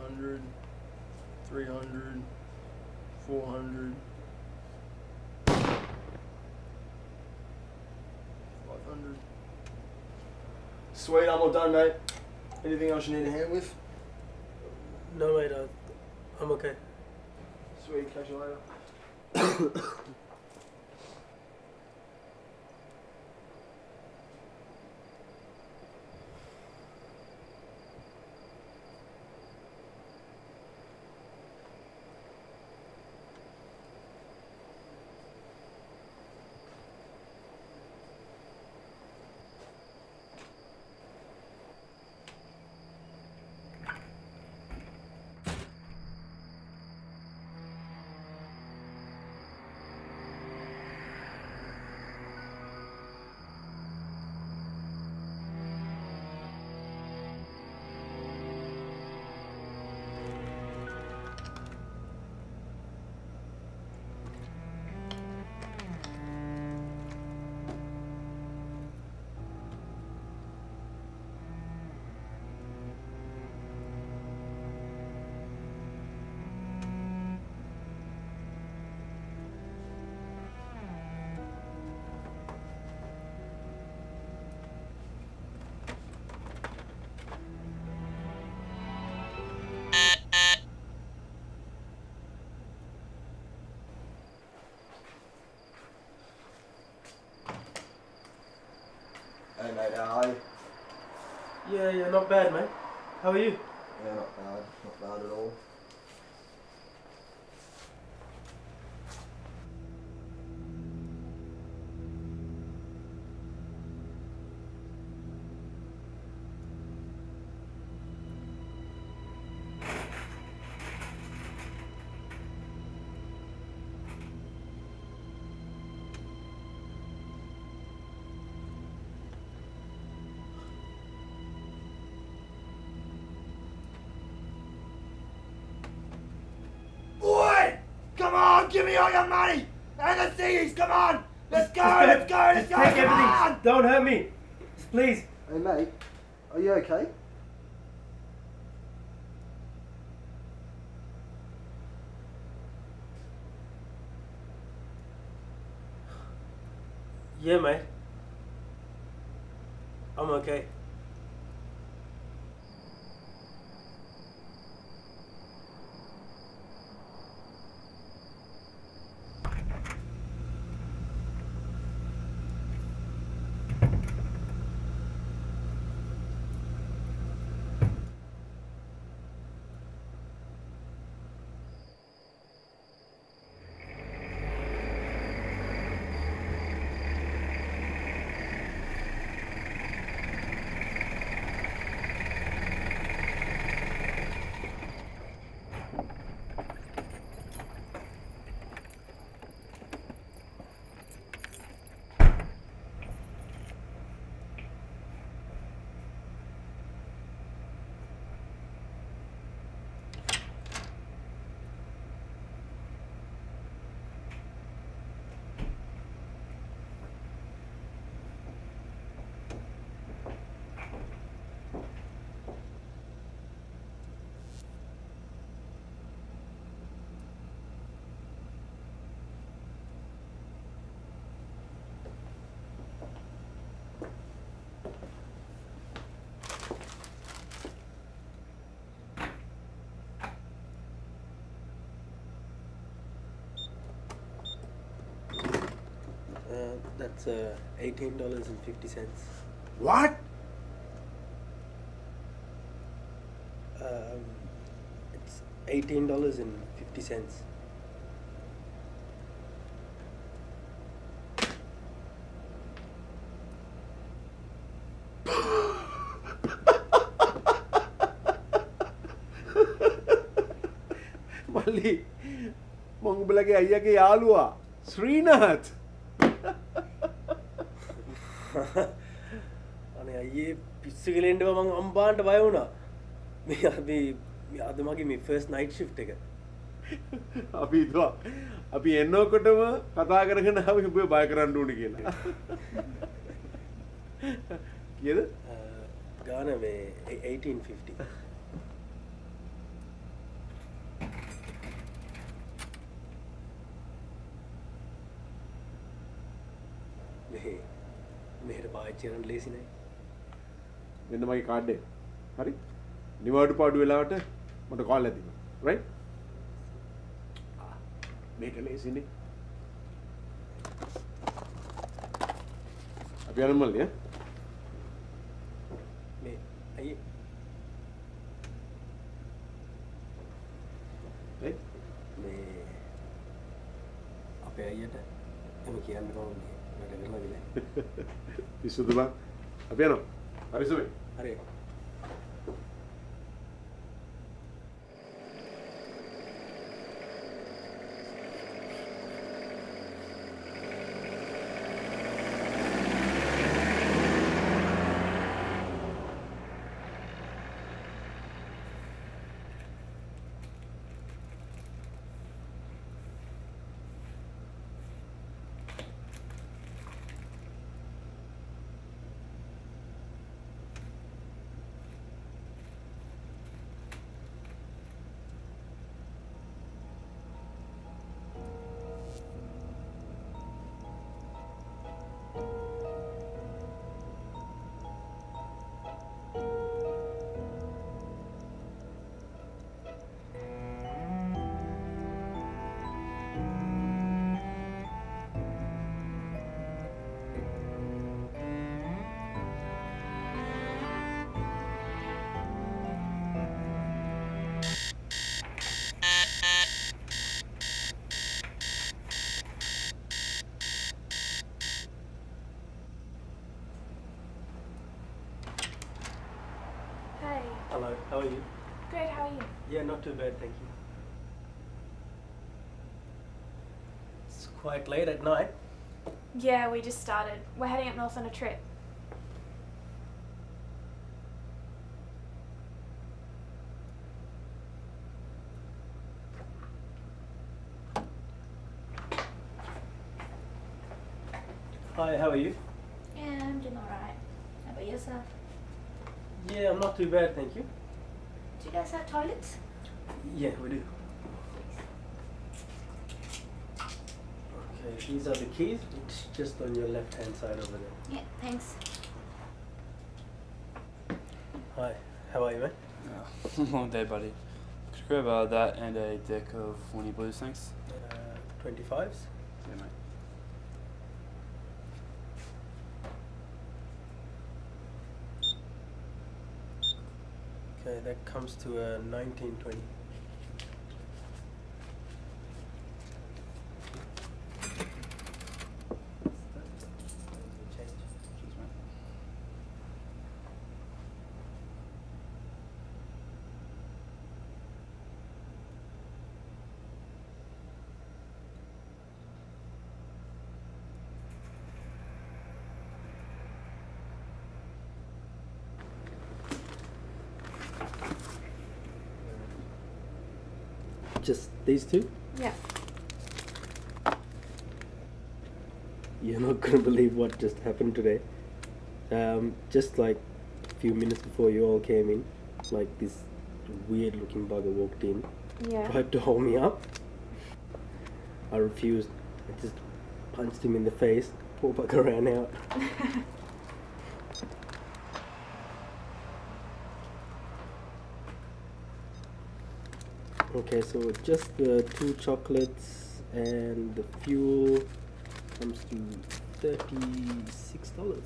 200, 300, 400, 500. Sweet, I'm all done, mate. Anything else you need a hand with? No, mate, I'm okay. Sweet, catch you later. Hey mate, how are you? Yeah, not bad, mate. How are you? Yeah, not bad at all. Come on, give me all your money! And the thieves, come on! Let's go! Take everything. On! Don't hurt me. Please. Hey mate, are you okay? Yeah, mate. I'm okay. That's $18.50. What? It's $18.50. මල්ලි මං උඹලගේ අයියාගේ යාළුවා Srinath අනේ අයියේ පිස්සු කෙලෙන්ඩව මං අම්බාන්ට බය වුණා. මේ අද මගේ මේ ෆර්ස්ට් නයිට් ෂිෆ්ට් එක. අපි හිතුවා අපි එන්නකොටම කතා කරගෙන ආවේ උඹ බය කරන්න ඕනේ කියලා. කීයද? ගාන මේ 1850. මෙහෙට පාවිච්චි කරන්න ලේසි නෑ. මෙන්න මගේ කාඩ් එක. හරි? නිවාඩු පාඩු වෙලාවට මට කෝල් එකක් දෙන්න. රයිට්? මේක ලේසිනේ. අපි යන්න මල්ලි ඈ. මේ අයියේ මේ අපේ අයියට එහෙම කියන්න කොහොමද? මට කරලා දිලා. පිස්සුද බං? අපි යනවා. හරි සුමේ. හරි. Hello, how are you? Good, how are you? Yeah, not too bad, thank you. It's quite late at night. Yeah, we just started. We're heading up north on a trip. Hi, how are you? Yeah, I'm doing alright. How about yourself? Yeah, I'm not too bad, thank you. Do you guys have toilets? Yeah, we do. Okay, these are the keys. It's just on your left-hand side over there. Yeah, thanks. Hi, how are you, mate? Long day, buddy. Could you grab that and a deck of Warnie Blues, thanks? 25s? Yeah, mate. Okay, that comes to 1920. Cheers, mate. Just these two? Yeah. You're not gonna believe what just happened today. Just like a few minutes before you all came in, like this weird looking bugger walked in, Yeah. tried to hold me up. I refused. I just punched him in the face. Poor bugger ran out. Okay, so just the 2 chocolates and the fuel comes to $36.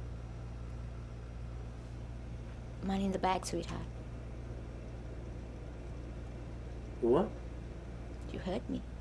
Money in the bag, sweetheart. What? You heard me.